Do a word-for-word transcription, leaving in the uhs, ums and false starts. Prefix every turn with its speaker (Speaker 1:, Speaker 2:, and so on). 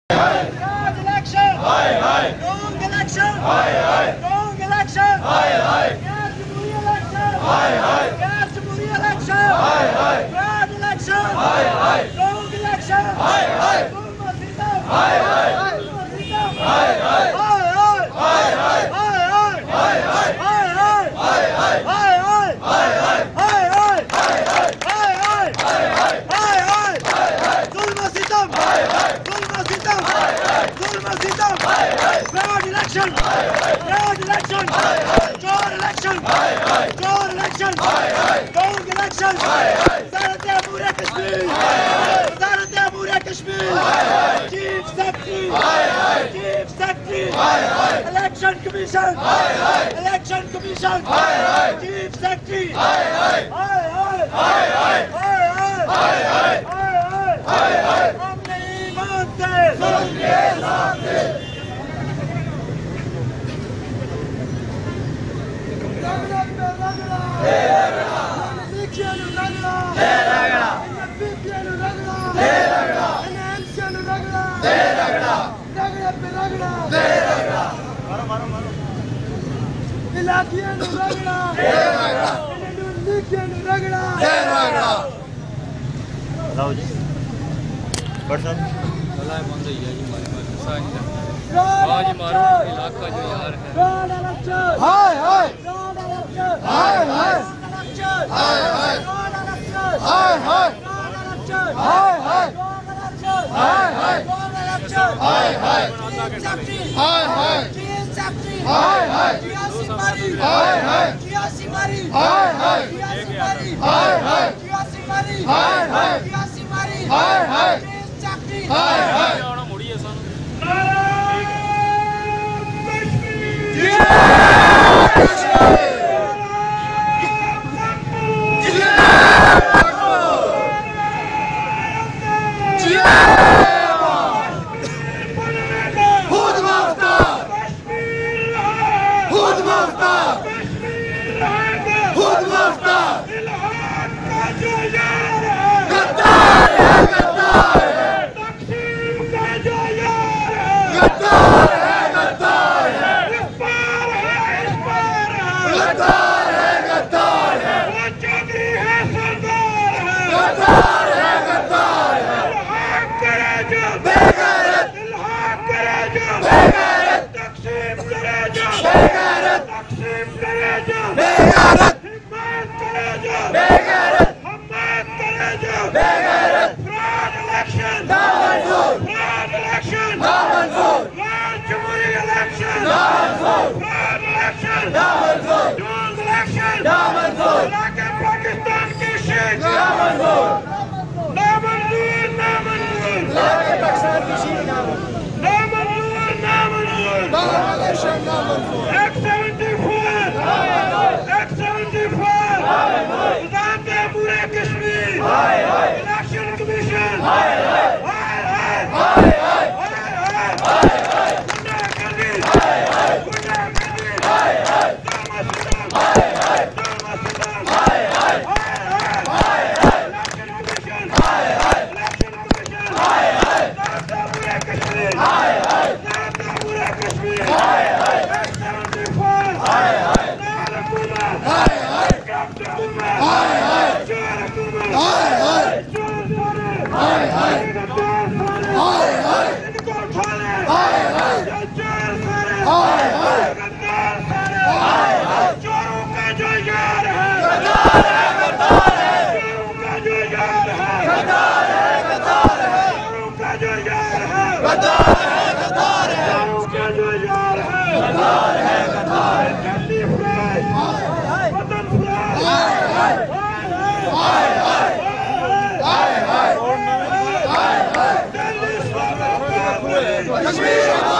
Speaker 1: Wrong election. Wrong election. Wrong election. Gas Jamhuri election. Gas Jamhuri election. Wrong election. Wrong election. Zulma Sitam. Zulma Sitam. Fraud election! Fraud election! Fraud election! Fraud election! Wrong election! Wizarate Amur Kashmir! Wizarate Amur Kashmir! Chief Secretary! Chief Secretary! Election Commission! Election Commission! Chief Secretary! हम नहीं मानते जुल्म के सामने रगड़ा रगड़ा हे रगड़ा निकियानु रगड़ा हे रगड़ा बीपीएनु रगड़ा हे रगड़ा एनएमसीएनु रगड़ा हे रगड़ा रगड़ा पे रगड़ा हे रगड़ा मारो मारो मारो इलाकियानु रगड़ा हे रगड़ा निकियानु रगड़ा हे रगड़ा लाओ जी व्हाट्सएप अल्लाह बंद हो गया जी हमारे पास साइन का आज मारो इलाका जो यार है हाय हाय हाय हाय हाय हाय हाय हाय हाय हाय हाय हाय हाय हाय हाय हाय हाय हाय जियासी मारी हाय हाय जियासी मारी हाय हाय जियासी मारी हाय हाय जियासी मारी हाय हाय जियासी मारी हाय हाय हाय हाय मुड़िए सन पाकिस्तान के शेख नामंजूर नामंजूर नामंजूर पाकिस्तान की शेख नामंजूर नामंजूर नामंजूर एक सेवेंटी फोर एक सेवेंटी फोर वज़ारत अमूर कश्मीर इलेक्शन कमीशन हाय हाय हाय हाय हाय हाय गुंडागर्दी हाय हाय गुंडागर्दी हाय हाय हाय हाय कश्मीर